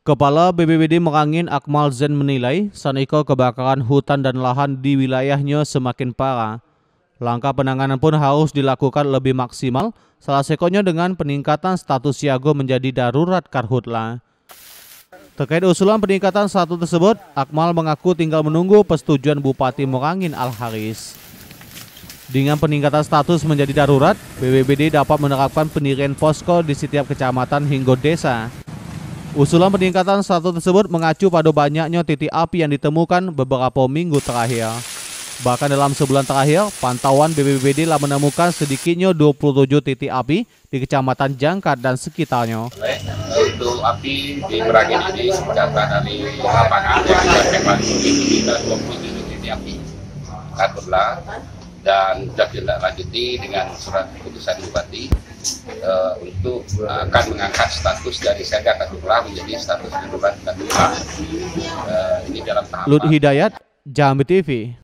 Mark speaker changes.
Speaker 1: Kepala BPBD Merangin Akmal Zain menilai saat kebakaran hutan dan lahan di wilayahnya semakin parah. Langkah penanganan pun harus dilakukan lebih maksimal, salah satunya dengan peningkatan status siaga menjadi darurat karhutla. Terkait usulan peningkatan status tersebut, Akmal mengaku tinggal menunggu persetujuan Bupati Merangin Al-Haris. Dengan peningkatan status menjadi darurat, BPBD dapat menerapkan pendirian posko di setiap kecamatan hingga desa. Usulan peningkatan status tersebut mengacu pada banyaknya titik api yang ditemukan beberapa minggu terakhir. Bahkan dalam sebulan terakhir, pantauan BPBD telah menemukan sedikitnya 27 titik api di Kecamatan Jangkat dan sekitarnya.
Speaker 2: Untuk api di Merangin ini data dari lapangan yang memang kita 27 titik api karhutla dan sudah ditindaklanjuti dengan surat keputusan Bupati untuk akan mengangkat status dari siaga karhutla menjadi status darurat karhutla. Ini dalam tahapan.
Speaker 1: Lut Hidayat, Jambi TV.